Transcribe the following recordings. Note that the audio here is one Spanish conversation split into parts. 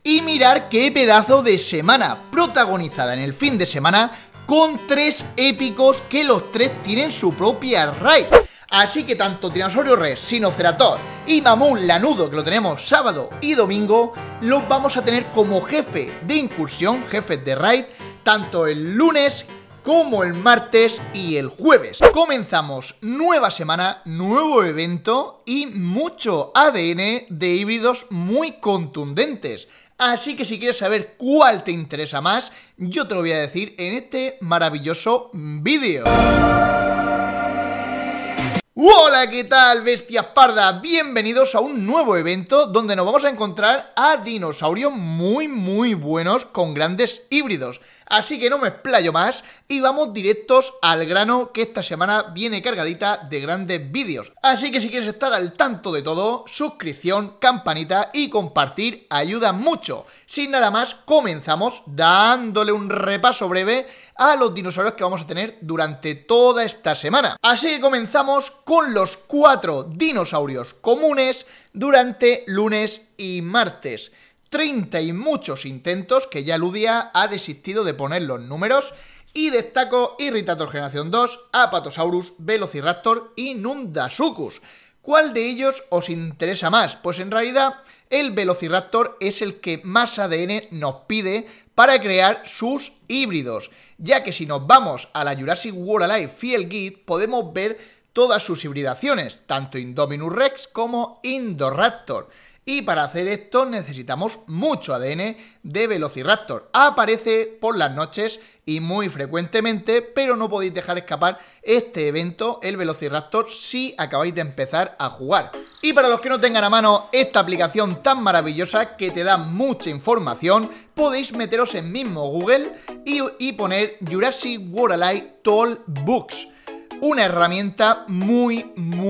Y mirar qué pedazo de semana, protagonizada en el fin de semana con 3 épicos que los 3 tienen su propia raid. Así que tanto Tiranosaurio Rex, Sinoceratops y Mamut Lanudo, que lo tenemos sábado y domingo, los vamos a tener como jefe de incursión, jefes de raid, tanto el lunes como el martes y el jueves. Comenzamos nueva semana, nuevo evento y mucho ADN de híbridos muy contundentes. Así que si quieres saber cuál te interesa más, yo te lo voy a decir en este maravilloso vídeo. Hola, ¿qué tal, bestias pardas? Bienvenidos a un nuevo evento donde nos vamos a encontrar a dinosaurios muy buenos con grandes híbridos. Así que no me explayo más y vamos directos al grano, que esta semana viene cargadita de grandes vídeos. Así que si quieres estar al tanto de todo, suscripción, campanita y compartir ayuda mucho. Sin nada más, comenzamos dándole un repaso breve a los dinosaurios que vamos a tener durante toda esta semana. Así que comenzamos con los 4 dinosaurios comunes durante lunes y martes. 30 y muchos intentos, que ya Ludia ha desistido de poner los números, y destaco Irritator Generación 2, Apatosaurus, Velociraptor y Nundasucus. ¿Cuál de ellos os interesa más? Pues en realidad el Velociraptor es el que más ADN nos pide para crear sus híbridos, ya que si nos vamos a la Jurassic World Alive Field Guide podemos ver todas sus hibridaciones, tanto Indominus Rex como Indoraptor. Y para hacer esto necesitamos mucho ADN de Velociraptor. Aparece por las noches y muy frecuentemente, pero no podéis dejar escapar este evento, el Velociraptor, si acabáis de empezar a jugar. Y para los que no tengan a mano esta aplicación tan maravillosa que te da mucha información, podéis meteros en mismo Google y poner Jurassic World Alive Tool Books. Una herramienta muy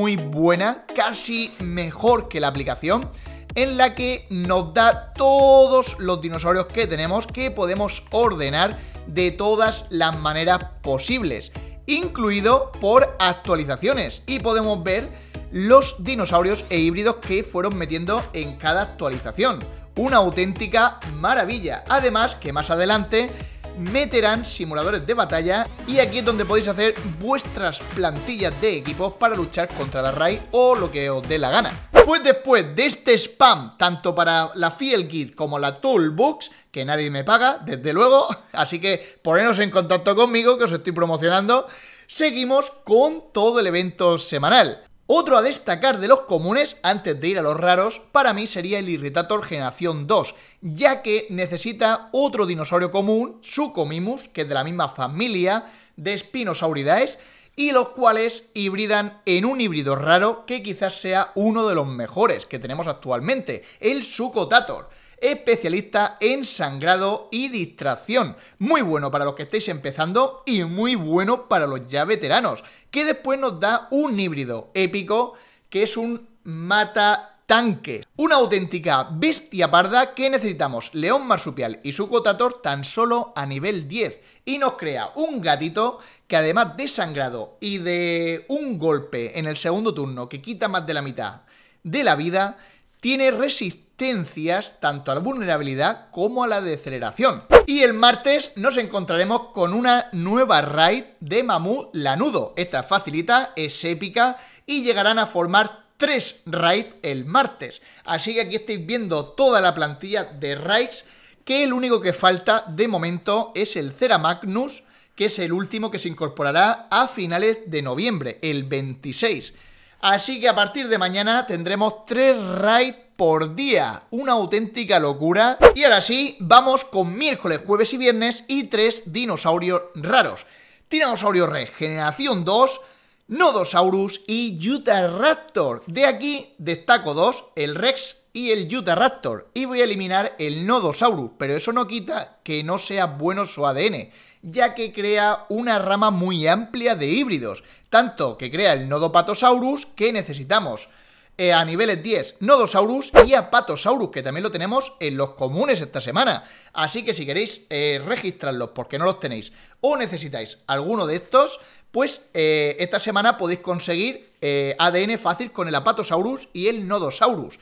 buena, casi mejor que la aplicación, en la que nos da todos los dinosaurios que tenemos, que podemos ordenar de todas las maneras posibles, incluido por actualizaciones, y podemos ver los dinosaurios e híbridos que fueron metiendo en cada actualización. Una auténtica maravilla. Además que más adelante meterán simuladores de batalla, y aquí es donde podéis hacer vuestras plantillas de equipos para luchar contra la raid o lo que os dé la gana. Pues después de este spam, tanto para la Field Guide como la Toolbox, que nadie me paga, desde luego, así que poneros en contacto conmigo, que os estoy promocionando, seguimos con todo el evento semanal. Otro a destacar de los comunes, antes de ir a los raros, para mí sería el Irritator Generación 2, ya que necesita otro dinosaurio común, Suchomimus, que es de la misma familia de Spinosauridae, y los cuales hibridan en un híbrido raro que quizás sea uno de los mejores que tenemos actualmente, el Suchotator, especialista en sangrado y distracción. Muy bueno para los que estéis empezando y muy bueno para los ya veteranos, que después nos da un híbrido épico que es un mata tanque. Una auténtica bestia parda que necesitamos León Marsupial y Suchotator tan solo a nivel 10, y nos crea un gatito que además de sangrado y de un golpe en el segundo turno que quita más de la mitad de la vida, tiene resistencias tanto a la vulnerabilidad como a la deceleración. Y el martes nos encontraremos con una nueva raid de Mamut Lanudo. Esta facilita, es épica y llegarán a formar 3 raids el martes. Así que aquí estáis viendo toda la plantilla de raids, que el único que falta de momento es el Ceramagnus, que es el último que se incorporará a finales de noviembre, el 26. Así que a partir de mañana tendremos 3 raids por día, una auténtica locura. Y ahora sí, vamos con miércoles, jueves y viernes y 3 dinosaurios raros. Tiranosaurio Rex Generación 2, Nodosaurus y Utahraptor. De aquí destaco 2, el Rex y el Utahraptor, y voy a eliminar el Nodosaurus, pero eso no quita que no sea bueno su ADN, ya que crea una rama muy amplia de híbridos, tanto que crea el Nodopatosaurus, que necesitamos a niveles 10, Nodosaurus, y Apatosaurus, que también lo tenemos en los comunes esta semana. Así que si queréis registrarlos porque no los tenéis o necesitáis alguno de estos, pues esta semana podéis conseguir ADN fácil con el Apatosaurus y el Nodosaurus.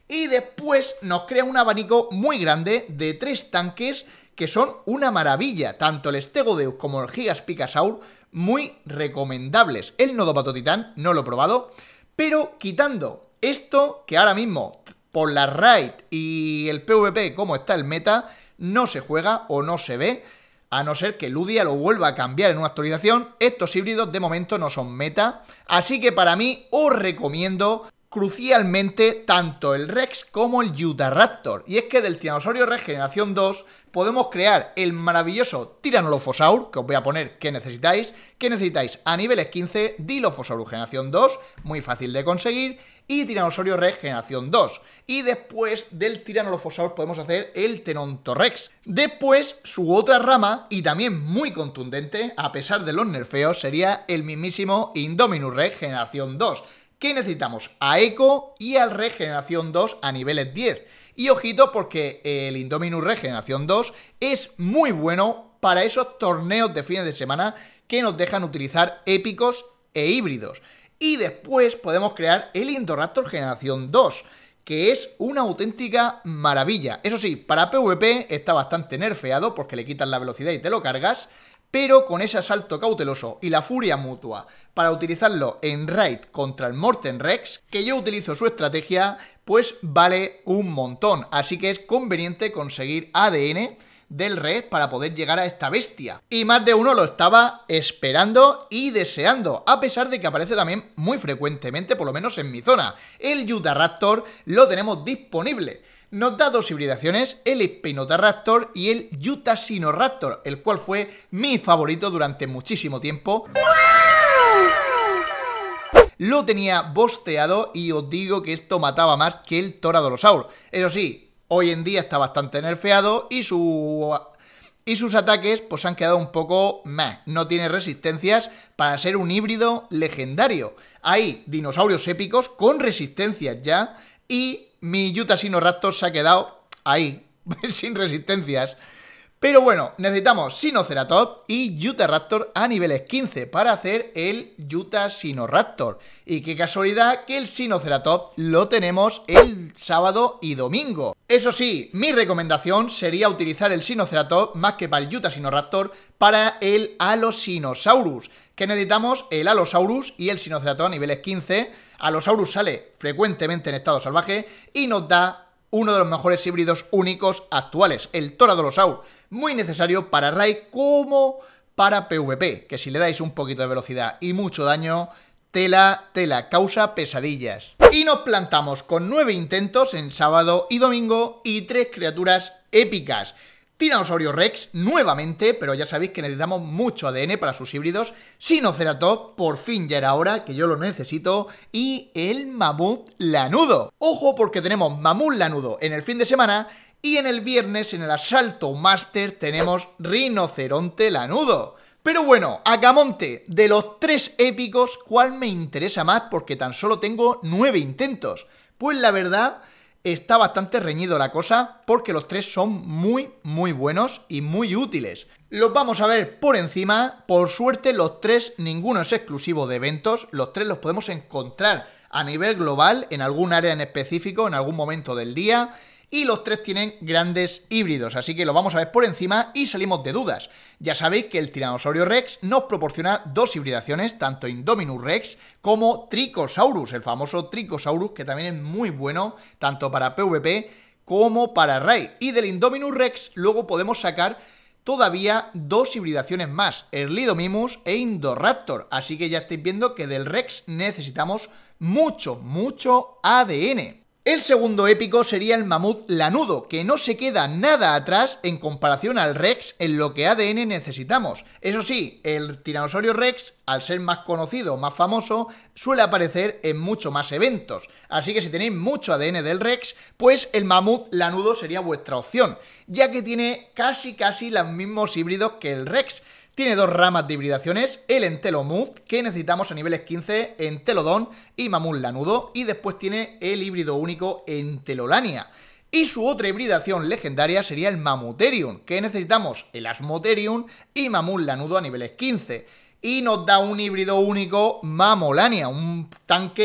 Y después nos crea un abanico muy grande de 3 tanques que son una maravilla. Tanto el Stegodeus como el Gigas Picasaur, muy recomendables. El Nodopato Titán no lo he probado, pero quitando esto, que ahora mismo por la raid y el PvP como está el meta, no se juega o no se ve, a no ser que Ludia lo vuelva a cambiar en una actualización. Estos híbridos de momento no son meta, así que para mí os recomiendo crucialmente tanto el Rex como el Utahraptor. Y es que del Tiranosaurio Rex Generación 2 podemos crear el maravilloso Tyrannolophosaurus, que os voy a poner que necesitáis. Que necesitáis a niveles 15 Dilophosaurus Generación 2, muy fácil de conseguir, y Tiranosaurio Rex Generación 2. Y después del Tyrannolophosaurus podemos hacer el Tenontorrex. Después, su otra rama, y también muy contundente, a pesar de los nerfeos, sería el mismísimo Indominus Rex Generación 2. ¿Qué necesitamos? A Echo y al Rex Generación 2 a niveles 10. Y ojito porque el Indominus Rex Generación 2 es muy bueno para esos torneos de fines de semana que nos dejan utilizar épicos e híbridos. Y después podemos crear el Indoraptor Generación 2, que es una auténtica maravilla. Eso sí, para PvP está bastante nerfeado porque le quitas la velocidad y te lo cargas, pero con ese asalto cauteloso y la furia mutua para utilizarlo en raid contra el Morten Rex, que yo utilizo su estrategia, pues vale un montón. Así que es conveniente conseguir ADN del Rex para poder llegar a esta bestia. Y más de uno lo estaba esperando y deseando, a pesar de que aparece también muy frecuentemente, por lo menos en mi zona. El Utahraptor lo tenemos disponible. Nos da 2 hibridaciones, el Spinotauraptor y el Utahraptor, el cual fue mi favorito durante muchísimo tiempo. Lo tenía bosteado y os digo que esto mataba más que el Toradolosaur. Eso sí, hoy en día está bastante nerfeado y sus ataques pues han quedado un poco meh. No tiene resistencias para ser un híbrido legendario. Hay dinosaurios épicos con resistencias ya y mi Utahraptor se ha quedado ahí, sin resistencias. Pero bueno, necesitamos Sinoceratops y Utahraptor a niveles 15 para hacer el Utahraptor. Y qué casualidad que el Sinoceratops lo tenemos el sábado y domingo. Eso sí, mi recomendación sería utilizar el Sinoceratops más que para el Utahraptor para el Alosinosaurus. Que necesitamos el Allosaurus y el Sinoceratops a niveles 15. Allosaurus sale frecuentemente en estado salvaje y nos da uno de los mejores híbridos únicos actuales, el Toradolosaurus, muy necesario para raid como para PvP, que si le dais un poquito de velocidad y mucho daño, tela, causa pesadillas. Y nos plantamos con 9 intentos en sábado y domingo y 3 criaturas épicas. Tiranosaurio Rex, nuevamente, pero ya sabéis que necesitamos mucho ADN para sus híbridos. Sinoceratops, por fin ya era hora, que yo lo necesito. Y el Mamut Lanudo. Ojo porque tenemos Mamut Lanudo en el fin de semana y en el viernes, en el Asalto Master, tenemos Rinoceronte Lanudo. Pero bueno, Acamonte, de los 3 épicos, ¿cuál me interesa más? Porque tan solo tengo 9 intentos. Pues la verdad, está bastante reñido la cosa porque los 3 son muy buenos y muy útiles. Los vamos a ver por encima. Por suerte los 3, ninguno es exclusivo de eventos. Los 3 los podemos encontrar a nivel global en algún área en específico, en algún momento del día. Y los 3 tienen grandes híbridos, así que lo vamos a ver por encima y salimos de dudas. Ya sabéis que el Tiranosaurio Rex nos proporciona 2 hibridaciones, tanto Indominus Rex como Tricosaurus, el famoso Tricosaurus, que también es muy bueno, tanto para PvP como para raid. Y del Indominus Rex luego podemos sacar todavía 2 hibridaciones más, Erlidomimus e Indoraptor. Así que ya estáis viendo que del Rex necesitamos mucho ADN. El segundo épico sería el Mamut Lanudo, que no se queda nada atrás en comparación al Rex en lo que ADN necesitamos. Eso sí, el Tiranosaurio Rex, al ser más conocido, más famoso, suele aparecer en mucho más eventos. Así que si tenéis mucho ADN del Rex, pues el Mamut Lanudo sería vuestra opción, ya que tiene casi los mismos híbridos que el Rex. Tiene 2 ramas de hibridaciones, el Entelomut, que necesitamos a niveles 15, Entelodon y Mamut Lanudo, y después tiene el híbrido único Entelolania. Y su otra hibridación legendaria sería el Mamuterium, que necesitamos el Asmoterium y Mamut Lanudo a niveles 15. Y nos da un híbrido único Mamolania, un tanque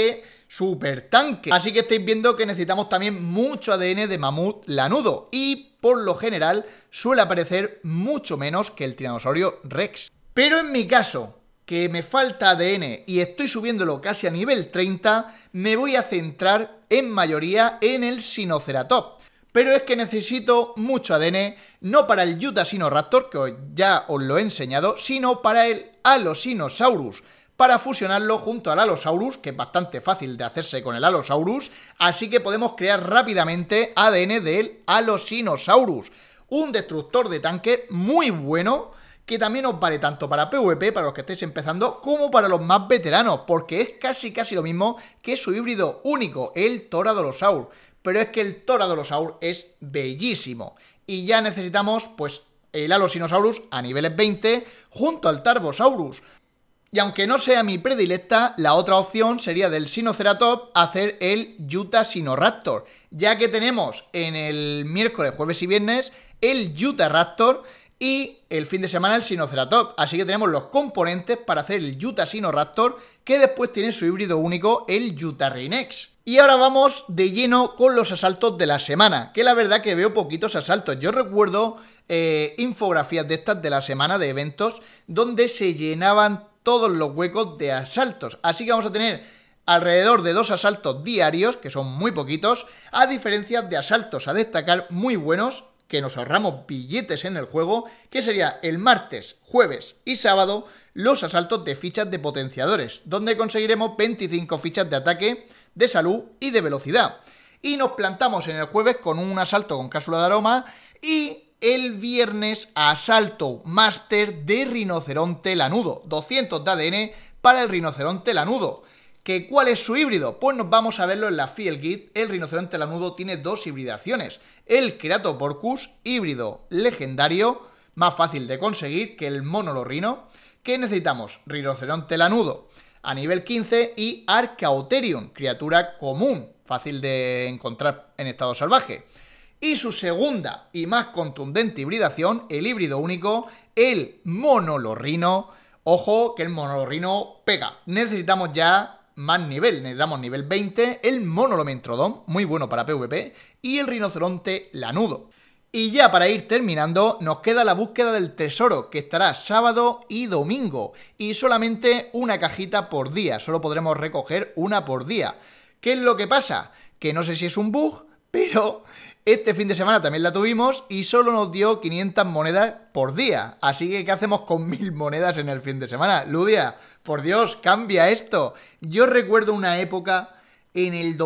super tanque. Así que estáis viendo que necesitamos también mucho ADN de mamut lanudo y por lo general suele aparecer mucho menos que el tiranosaurio Rex. Pero en mi caso, que me falta ADN y estoy subiéndolo casi a nivel 30, me voy a centrar en mayoría en el Sinoceratops. Pero es que necesito mucho ADN, no para el Utahrasinoraptor, que ya os lo he enseñado, sino para el Allosaurus, para fusionarlo junto al Allosaurus, que es bastante fácil de hacerse con el Allosaurus, así que podemos crear rápidamente ADN del Allosaurus, un destructor de tanque muy bueno, que también os vale tanto para PvP, para los que estéis empezando, como para los más veteranos, porque es casi lo mismo que su híbrido único, el Thoradolosaur. Pero es que el Thoradolosaur es bellísimo. Y ya necesitamos, pues, el Allosaurus a niveles 20 junto al Tarbosaurus. Y aunque no sea mi predilecta, la otra opción sería del Sinoceratops hacer el Utahrasinoraptor, ya que tenemos en el miércoles, jueves y viernes el Utahraptor y el fin de semana el Sinoceratops. Así que tenemos los componentes para hacer el Utahrasinoraptor, que después tiene su híbrido único, el Utahrinax. Y ahora vamos de lleno con los asaltos de la semana, que la verdad que veo poquitos asaltos. Yo recuerdo infografías de estas de la semana de eventos donde se llenaban todos los huecos de asaltos. Así que vamos a tener alrededor de 2 asaltos diarios, que son muy poquitos, a diferencia de asaltos a destacar muy buenos, que nos ahorramos billetes en el juego, que sería el martes, jueves y sábado, los asaltos de fichas de potenciadores, donde conseguiremos 25 fichas de ataque, de salud y de velocidad. Y nos plantamos en el jueves con un asalto con cápsula de aroma y el viernes asalto máster de rinoceronte lanudo, 200 de ADN para el rinoceronte lanudo. ¿Que cuál es su híbrido? Pues nos vamos a verlo en la Field Guide. El rinoceronte lanudo tiene 2 hibridaciones. El Keratoporcus, híbrido legendario, más fácil de conseguir que el monolorrino. ¿Qué necesitamos? Rinoceronte lanudo a nivel 15 y Archaeopteryx, criatura común, fácil de encontrar en estado salvaje. Y su segunda y más contundente hibridación, el híbrido único, el monolorrino. Ojo que el monolorrino pega. Necesitamos ya más nivel, necesitamos nivel 20, el Monolomentrodon, muy bueno para PvP, y el rinoceronte lanudo. Y ya para ir terminando, nos queda la búsqueda del tesoro, que estará sábado y domingo, y solamente una cajita por día, solo podremos recoger una por día. ¿Qué es lo que pasa? Que no sé si es un bug, pero este fin de semana también la tuvimos y solo nos dio 500 monedas por día. Así que, ¿qué hacemos con 1000 monedas en el fin de semana? Ludia, por Dios, cambia esto. Yo recuerdo una época en el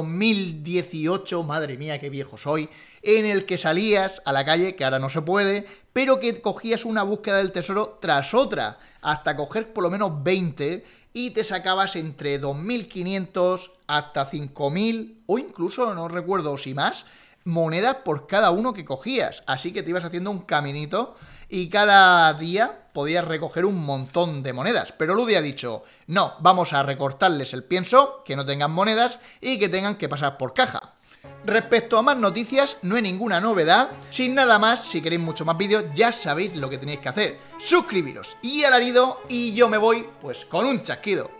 2018, madre mía, qué viejo soy, en el que salías a la calle, que ahora no se puede, pero que cogías una búsqueda del tesoro tras otra, hasta coger por lo menos 20 y te sacabas entre 2.500 hasta 5.000 o incluso, no recuerdo si más, monedas por cada uno que cogías. Así que te ibas haciendo un caminito y cada día podías recoger un montón de monedas. Pero Ludi ha dicho, no, vamos a recortarles el pienso, que no tengan monedas y que tengan que pasar por caja. Respecto a más noticias, no hay ninguna novedad. Sin nada más, si queréis mucho más vídeos, ya sabéis lo que tenéis que hacer. Suscribiros y alarido, y yo me voy pues con un chasquido.